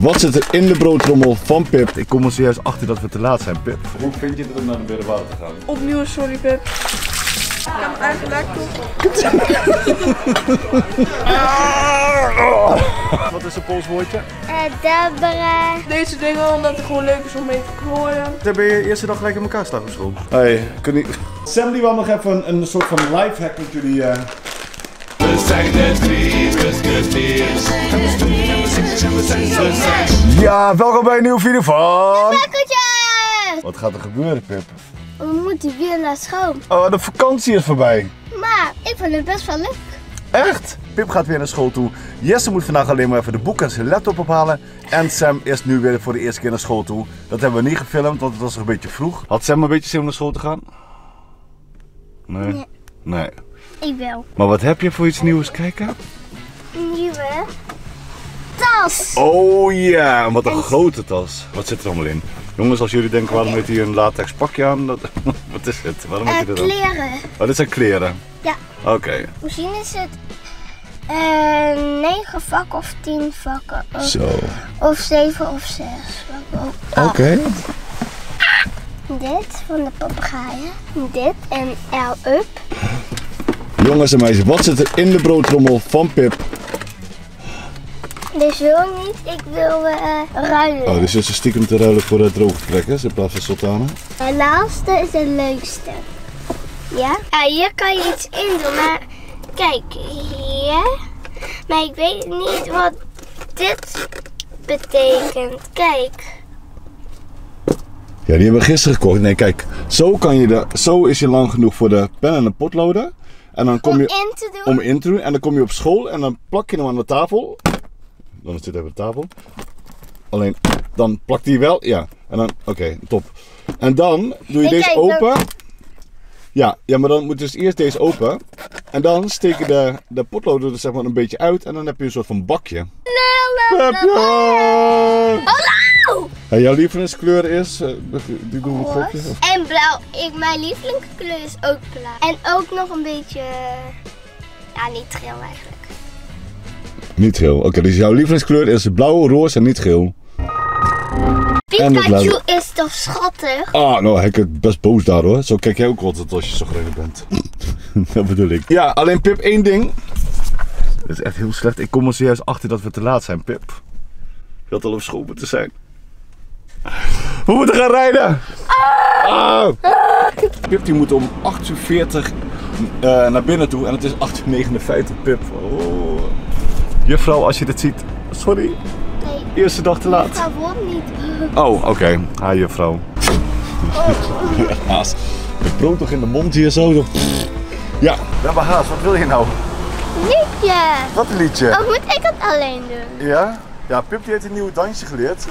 Wat zit er in de broodtrommel van Pip? Ik kom er zojuist achter dat we te laat zijn, Pip. Hoe vind je het om naar de middelbare te gaan? Opnieuw, sorry Pip. Ik heb eigenlijk Wat is een polswoordje? Dabberen. deze dingen omdat het gewoon leuk is om mee te gooien. Dan ben je eerste dag gelijk in elkaar staan op school. Hey, kun je... Sam die wil nog even een soort van lifehack met jullie... We zijn de drie musketeers. Ja, welkom bij een nieuwe video van... Lekkertjes! Wat gaat er gebeuren, Pip? We moeten weer naar school. Oh, de vakantie is voorbij. Maar ik vind het best wel leuk. Echt? Pip gaat weer naar school toe. Jesse moet vandaag alleen maar even de boeken en zijn laptop ophalen. En Sam is nu weer voor de eerste keer naar school toe. Dat hebben we niet gefilmd, want het was nog een beetje vroeg. Had Sam een beetje zin om naar school te gaan? Nee. Nee. Ik wel. Maar wat heb je voor iets nieuws? Kijken. Een nieuwe tas. Oh ja, wat een grote tas. Wat zit er allemaal in? Jongens, als jullie denken waarom heeft hij een latex pakje aan? Wat is het? Waarom heeft hij dat aan? Kleren. Oh, dit zijn kleren? Ja. Oké. Misschien is het 9 vakken of 10 vakken. Zo. Of 7 of 6 vakken. Oké. Dit van de papegaaien. Dit en L-up. Jongens en meisjes, wat zit er in de broodtrommel van Pip? Dit wil ik niet. Ik wil ruilen. Oh, dus is ze stiekem te ruilen voor droge plekken in plaats van sultanen? De laatste is het leukste. Ja? Ja, hier kan je iets in doen, maar kijk, hier. Maar ik weet niet wat dit betekent. Kijk. Ja, die hebben we gisteren gekocht. Nee, kijk, zo is je lang genoeg voor de pen en de potloden. En dan kom je Om in te doen. om in te doen. En dan kom je op school en dan plak je hem aan de tafel. Dan is dit even de tafel. Alleen, dan plakt hij wel. Ja, en dan, oké, top. En dan doe je Nee, deze kijk, open. Ja, maar dan moet dus eerst deze open. En dan steek je de potloden er zeg maar een beetje uit. En dan heb je een soort van bakje. Pepje! En jouw lievelingskleur is, die doen we een gokje? En blauw. Mijn lievelingskleur is ook blauw. En ook nog een beetje, ja, niet geel eigenlijk. Niet geel. Oké, dus jouw lievelingskleur is blauw, roze en niet geel. Pikachu is toch schattig? Ah, nou, hij kijkt best boos daar hoor. Zo kijk jij ook altijd als je zo gereden bent. Dat bedoel ik. Ja, alleen Pip, één ding. Dat is echt heel slecht. Ik kom er zojuist achter dat we te laat zijn, Pip. Je had al op school moeten zijn. We moeten gaan rijden! Ah. Pip die moet om 8:40 naar binnen toe en het is 8:59, Pip. Oh. Juffrouw, als je dit ziet, sorry. Nee. Eerste dag te laat. Dat wordt niet. Oh, oké. Hi juffrouw. Haas. Het brood toch in de mond hier zo. Ja, we hebben haast. Wat wil je nou? Liedje. Wat een liedje. Of moet ik het alleen doen? Ja? Ja, Pip die heeft een nieuw dansje geleerd.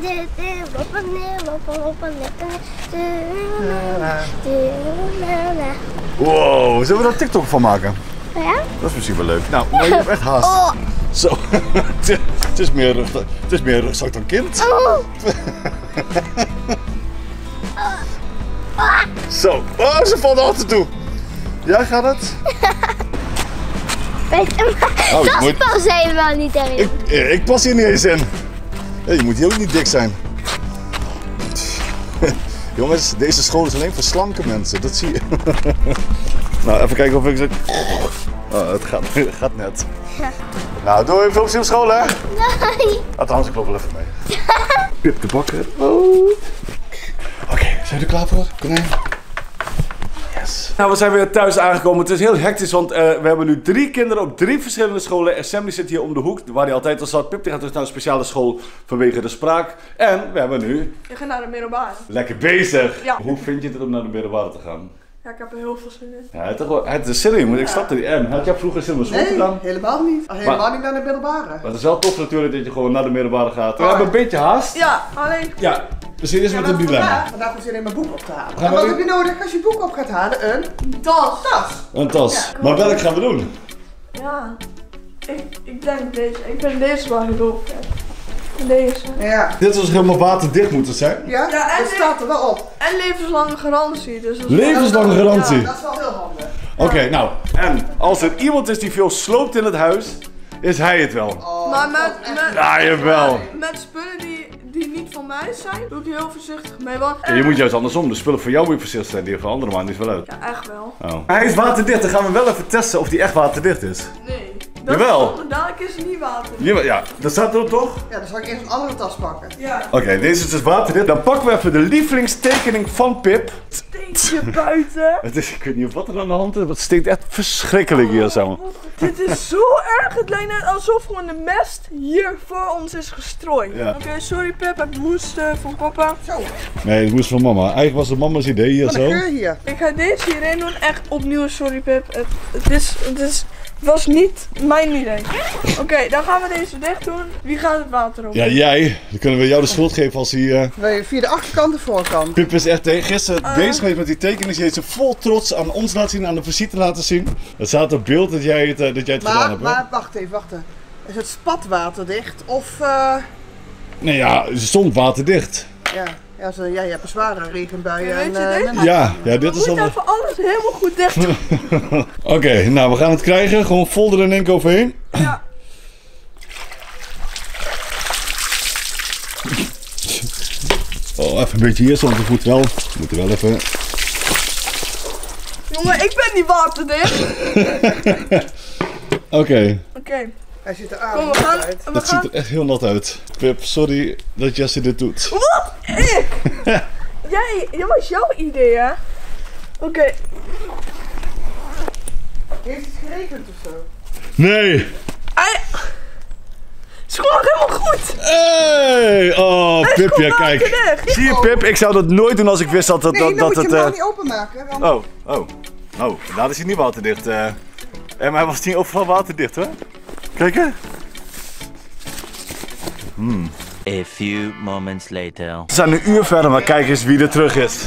Wow, zullen we daar TikTok van maken? Ja? Dat is misschien wel leuk. Nou, maar je hebt echt haast. Oh. Zo. Het is meer rugzak dan kind. Oh. Zo. Oh, ze valt altijd toe. Ja, gaat het? Dat moet- past helemaal niet erin. Ik pas hier niet eens in. Ja, je moet hier ook niet dik zijn. Jongens, deze school is alleen voor slanke mensen. Dat zie je. Nou, even kijken of ik zeg. Oh, het gaat net. Ja. Nou, doe even veel plezier op school, hè? Nee. Ah, trouwens, ik loop wel even mee. Pip de bakker. Oh. Oké, zijn we er klaar voor? Konijn. Yes. Nou, we zijn weer thuis aangekomen. Het is heel hectisch, want we hebben nu 3 kinderen op 3 verschillende scholen. Assembly zit hier om de hoek, waar hij altijd al zat. Pip die gaat dus naar een speciale school vanwege de spraak. En we hebben nu... Je gaat naar de middelbare. Lekker bezig. Ja. Hoe vind je het om naar de middelbare te gaan? Ja, ik heb er heel veel zin in. Ja, het is zin in, maar ik snapte die M. Had jij vroeger zin om naar school te gaan? Helemaal niet. Helemaal niet naar de middelbare. Maar het is wel tof natuurlijk dat je gewoon naar de middelbare gaat. We hebben een beetje haast. Ja, alleen... Ja, dus hier is met een dilemma. Vandaag hoef je alleen mijn boek op te halen. Gaan En we wat nu- heb je nodig als je boek op gaat halen? Een Tas. tas. Een tas. Ja, Maar welke gaan we doen? Ja. Ik denk deze. Ik vind deze wel heel doof. Deze. Ja. Dit was helemaal waterdicht moeten zijn. Ja? Ja, en dat staat er wel op. En levenslange garantie. Dus dat is Levenslange garantie. Ja, dat is wel heel handig. Oké, nou. En als er iemand is die veel sloopt in het huis, is hij het wel. Maar met Ja, jawel. met spullen die niet van mij zijn, doe ik heel voorzichtig mee. Want Ja, je moet juist andersom. De spullen voor jou moet je voorzichtig zijn, die van anderen maakt niet wel uit. ja, echt wel. Oh. Hij is waterdicht, dan gaan we wel even testen of die echt waterdicht is. Nee. Jawel. Dadelijk is het niet water. Ja, dat staat er toch? Ja, dan zal ik eerst een andere tas pakken. Ja. Oké, deze is dus waterdicht. Dan pakken we even de lievelingstekening van Pip. Steentje buiten. Het is, ik weet niet wat er aan de hand is, het stinkt echt verschrikkelijk hier zo. Dit is zo erg. Het lijkt net alsof gewoon de mest hier voor ons is gestrooid. Ja. Oké, sorry Pip, het moest van papa. Zo, Nee, het moest van mama. Eigenlijk was het mama's idee hier wat een zo. geur hier. Ik ga deze hierin doen. Echt opnieuw, sorry Pip. Het was niet mijn idee. Oké, dan gaan we deze dicht doen. Wie gaat het water op? Ja, jij. Dan kunnen we jou de schuld geven als hij... Via de achterkant en voorkant. Pip is echt gisteren bezig geweest met die tekeningen. Je heeft ze vol trots aan ons laten zien, aan de visite laten zien. Het staat op beeld dat jij het gedaan hebt. Maar wacht even. Is het spatwater dicht of... Nee, ja, ze stond waterdicht. Ja, jij hebt een zware regenbui. Ja, weet je en, dit? Ja, dit We is moeten al... even alles helemaal goed dicht doen. Oké, nou we gaan het krijgen. Gewoon vol er in één keer overheen. Ja. Oh, even een beetje hier, want de voet wel. We moeten wel even... Jongen, ik ben niet waterdicht. Oké, Oké, Hij ziet er aan. kom, we gaan. dat ziet er echt heel nat uit. Pip, sorry dat Jesse dit doet. Wat? Ik? Dat was jouw idee, hè? Oké. Heeft het geregend of zo? Nee! Het is gewoon helemaal goed. Hey! Oh, Pip, ja kijk. Waterdicht. Zie je Pip, ik zou dat nooit doen als ik wist dat het... Nee, dan dat moet je het, hem nou niet openmaken. Want... Oh, daar is hij niet waterdicht. Maar hij was niet overal waterdicht, hoor. Kijk hè. A few moments later. We zijn een uur verder, maar kijk eens wie er terug is.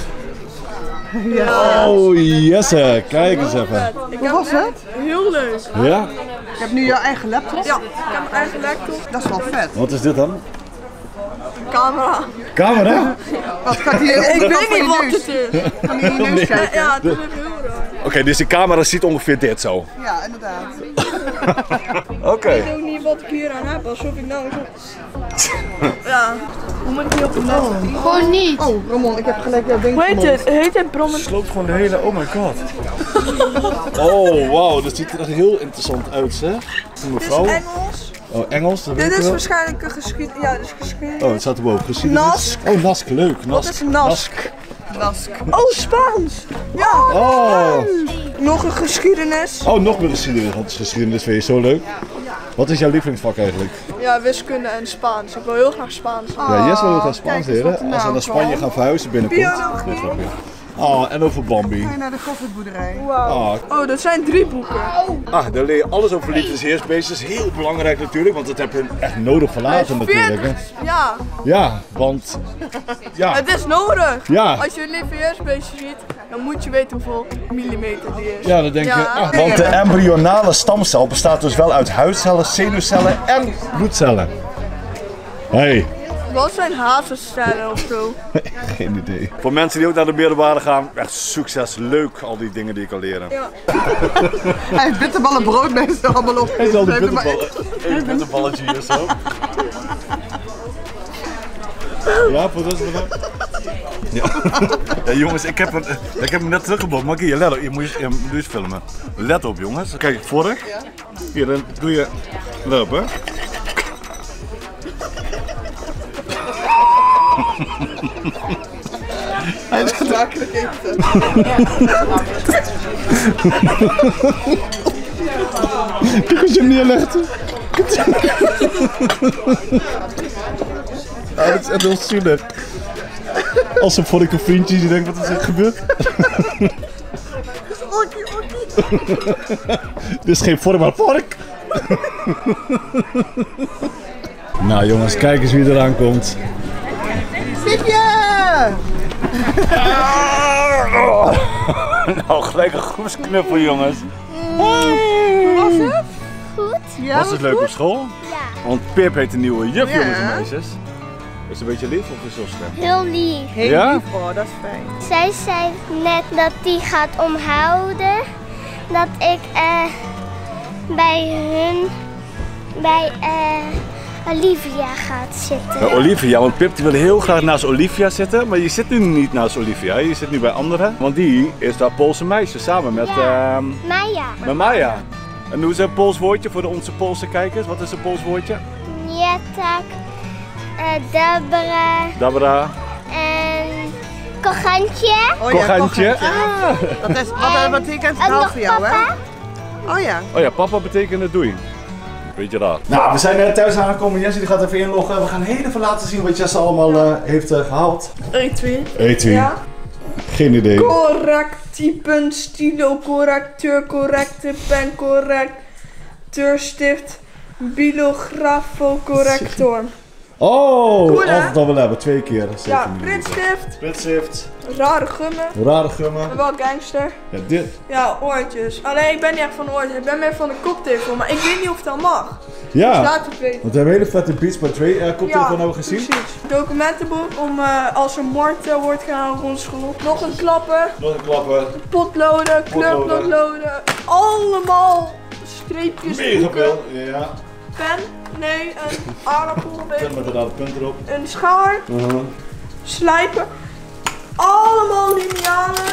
Oh, Jesse, kijk eens even. Hoe was het? Heel leuk. Ja? Ik heb nu jouw eigen laptop. Ja, ik heb mijn eigen laptop, Dat is wel vet. Wat is dit dan? camera. Camera? Wat gaat hier Ik onderkant weet van niet je wat neus? het is. Kan hij in je neus kijken? Ja, dat is heel raar. Oké, dus de camera ziet ongeveer dit zo. Ja, inderdaad. Oké. Ik weet ook niet wat ik hier aan heb, alsof ik nou zo... Ja, hoe moet ik die op de net? Gewoon niet. Oh, Ramon, ik heb gelijk jouw ding Hoe heet vermomd. het? Heet het brommen? Sloopt gewoon de hele... Oh my god. Oh, wauw. Dat ziet er echt heel interessant uit, hè? Dit is Mevrouw. Engels. Oh, Engels. Dat weet Dit ik is wel. waarschijnlijk een geschiedenis. Ja, dit is geschiedenis. Oh, het staat erboven. Geschiedenis. Nask. Oh, Nask. Leuk. Wat Nask. is Nask? Nask. Oh, Spaans. Ja. Oh. Nog een geschiedenis. Oh, nog meer geschiedenis. Want geschiedenis vind je zo leuk. Wat is jouw lievelingsvak eigenlijk? Ja, wiskunde en Spaans. Ik wil heel graag Spaans. Ja, Jess wil heel graag Spaans kijk eens wat leren. er Als we nou naar Spanje komt. gaan verhuizen binnenkort. Biologie. Nee, grapje. Oh, en over Bambi. Ga je naar de koffieboerderij? Wauw. Oh, dat zijn 3 boeken. Ah, daar leer je alles over liefdesheersbeestjes. Heel belangrijk natuurlijk, want dat heb je echt nodig voor later natuurlijk. Hè. Ja, Ja, want... Ja, het is nodig. Ja. Als je een lieveheersbeestje ziet, dan moet je weten hoeveel millimeter die is. ja, dan denk je... Ja. Ah, want de embryonale stamcel bestaat dus wel uit huidcellen, zenuwcellen en bloedcellen. Hey, Wat zijn hazenstijlen of zo? geen idee. Voor mensen die ook naar de middelbare gaan, echt succes. Leuk, al die dingen die ik kan leren. Ja. Hij heeft bitterballen brood meestal allemaal op. Hij is al die Hij heeft er maar bitterballen. Eén bitterballetje hier zo. Ja, voor dat is het. Ja. Ja, jongens, ik heb hem net teruggebouwd. Maar hier, let op, je moet eens filmen. Let op, jongens. Kijk, vork. Hier, dan doe je. Let op, hè. Hij is smakelijk eten. Kijk als je hem neerlegt. Ja, dat is echt heel zielig. Als een vork een vriendje die denkt wat is er gebeurd. Dit is geen vork, maar vork. Nou jongens, kijk eens wie eraan komt. Pipje! Nou, gelijk een groepsknuffel jongens. Was het? Goed. Ja, Was het leuk op school? Ja. Want Pip heeft een nieuwe juf, Ja. jongens en meisjes. Is het een beetje lief of is het zo streng? Heel lief. Heel Ja? lief, hoor, dat is fijn. Zij zei net dat die gaat omhouden. Dat ik bij hun, bij Olivia gaat zitten. Ja, Olivia, want Pip die wil heel graag naast Olivia zitten, maar je zit nu niet naast Olivia, je zit nu bij anderen. Want die is dat Poolse meisje samen met, Maya. met Maya. En hoe is een Pools woordje voor onze Poolse kijkers? Wat is een Pools woordje? Nietak, Dabra Dabra. en Kogantje. Oh ja, Kogantje. kogantje. Dat is, wat betekent En geld nog voor jou, hè? papa. Oh ja. Oh ja, papa betekent doei. Beetje raar. Nou, we zijn thuis aangekomen. Jesse die gaat even inloggen. We gaan heel even laten zien wat Jesse allemaal heeft gehaald. Etui. Etui. Ja. Geen idee. Correctiepunt, stilo, correcteur, correcte pen, correcteurstift, bilografo, corrector. Oh, Cool, hè? altijd dat we hebben. 2 keer. Ja, pritstift, Spritstift. rare gummen, Rare gummen. wel gangster. Ja, dit. Ja, oortjes. Alleen ik ben niet echt van oortjes, ik ben meer van de koptelefoon, maar ik weet niet of het al mag. Dus Ja. laat het weten. Want we hebben een hele vette Beats by Dre koptelefoon hebben gezien. Precies. Documentenboek om als er moord wordt gedaan rond school. Nog een klapper, Nog een klapper. potloden, kleurpotloden, allemaal streepjes. Mega boeken. veel. Ja. Pen, nee, een aardappel, Met inderdaad een punt erop. een schaar, slijpen, allemaal linealen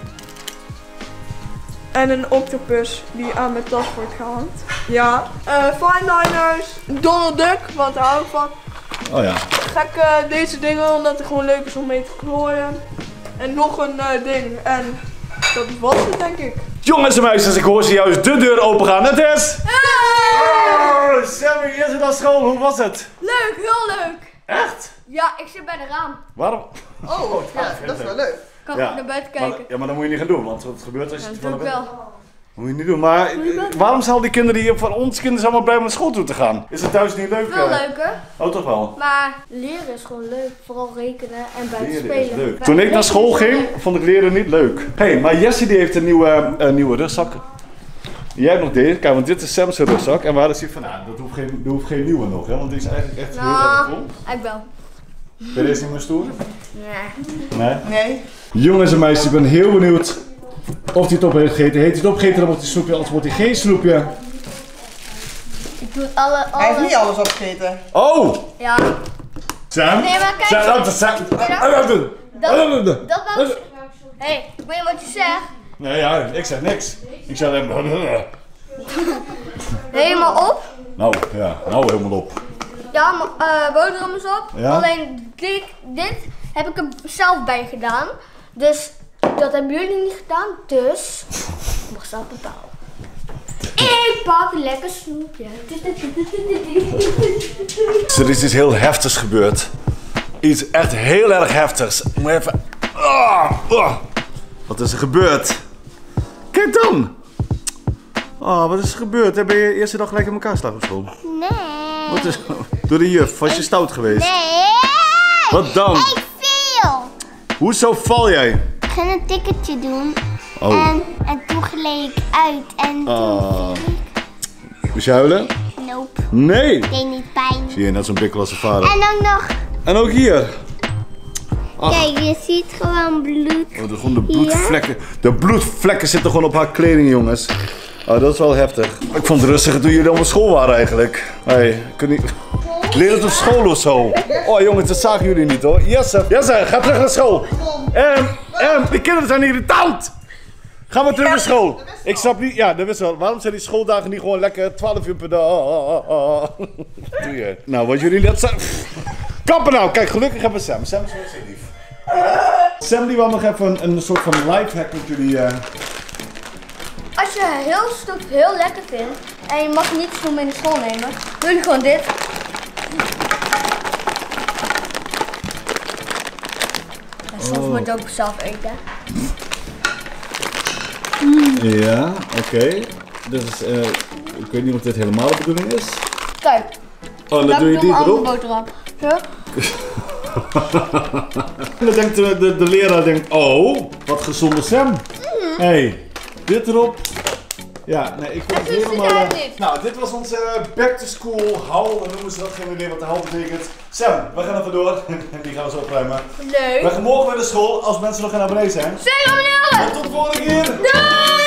en een octopus die aan mijn tas wordt gehangt. Ja, fine liners, Donald Duck, want daar hou ik van. Oh ja. Gek deze dingen, omdat het gewoon leuk is om mee te klooien. En nog een ding, en dat was het denk ik. Jongens en meisjes, ik hoor ze juist de deur open gaan. Het is... Oh, Sammy, is het naar school? Hoe was het? Leuk, heel leuk. Echt? Ja, ik zit bij de raam. Waarom? Oh, ja, dat is wel leuk. Kan Ja, gewoon naar buiten Maar, kijken. ja, maar dat moet je niet gaan doen, want wat gebeurt als je Ja, het dat doe ik van wel. Moet je niet doen. Maar waarom zijn al die kinderen hier van ons kinderen allemaal blij om naar school toe te gaan? Is het thuis niet leuk? Veel leuker. Oh, toch wel? Maar leren is gewoon leuk. Vooral rekenen en buiten Leren is spelen. leuk. Toen ik naar school ging, vond ik leren niet leuk. Hé, maar Jesse die heeft een nieuwe rugzak. Jij hebt nog deze, kijk, want dit is Sam's rugzak. En we hadden zoiets van, nou, dat hoeft geen nieuwe nog, hè, want die is eigenlijk echt heel erg cool. Ik wel. Vind je deze niet meer stoer? Nee. Nee? Nee. Jongens en meisjes, ik ben heel benieuwd of hij het op heeft gegeten. Heeft hij het opgegeten, dan wordt hij snoepje, anders wordt hij geen snoepje. Ik doe alle... Hij heeft niet alles opgegeten. Oh! Ja. Sam? Nee, maar kijk. Sam! Dat was... Hé, ik weet wat je zegt. Nee, ja, ik zeg niks. Ik zeg alleen... Helemaal op. Nou, ja, nou helemaal op. Ja, maar boterham is op. Ja? Alleen dit heb ik er zelf bij gedaan. Dus dat hebben jullie niet gedaan. Dus ik mag zelf bepalen. Ik pak een lekker snoepje. Er is iets heel heftigs gebeurd. Iets echt heel erg heftigs. Ik moet even... Wat is er gebeurd? Kijk dan! Oh, wat is er gebeurd? Ben je eerste dag gelijk in elkaar geslagen op school? Nee. Wat is... Door de juf, was je stout geweest? Nee. Wat dan? Ik viel. Hoezo val jij? Ik ging een ticketje doen. Oh. En toen gleed ik uit. En toen viel ik. Moest je huilen? Nope. Nee! Deed niet pijn. Zie je, net zo'n bikkel vader. En dan nog. En ook hier. Kijk, je ziet gewoon bloed. Oh, gewoon de bloedvlekken. De bloedvlekken zitten gewoon op haar kleding, jongens. Oh, dat is wel heftig. Ik vond het rustiger toen jullie op school waren eigenlijk. Hey, kun je niet... Leer het op school of zo. Oh jongens, dat zagen jullie niet hoor. Jesse, ga terug naar school. Die kinderen zijn irritant. Ga maar terug naar school. Ik snap niet, ja, dat wist wel. Waarom zijn die schooldagen niet gewoon lekker 12 uur per dag? Doe je. Nou, wat jullie net zijn. Kappen nou, kijk, gelukkig hebben we Sam. Sam is wel zeer lief. Sam die wil nog even een soort van lifehack met jullie. Als je heel snoep heel lekker vindt en je mag niet snoep mee naar school nemen, doe je gewoon dit. En soms moet je ook zelf eten. Ja, oké. Dus ik weet niet of dit helemaal de bedoeling is. Kijk, Oh, en dan doe je die andere erop. boterham. Zo. En dan denkt de leraar denkt, oh, wat gezonde Sam. Hey, dit erop. Ja, nee, ik vind het helemaal... nou, dit was onze back to school haul. Dan noemen ze dat, geen idee wat de haul betekent. Sam, we gaan even door. Die gaan we zo opruimen. Leuk. We gaan morgen weer naar school als mensen nog naar beneden zijn. Zeg hem nu. En tot de volgende keer. Doei!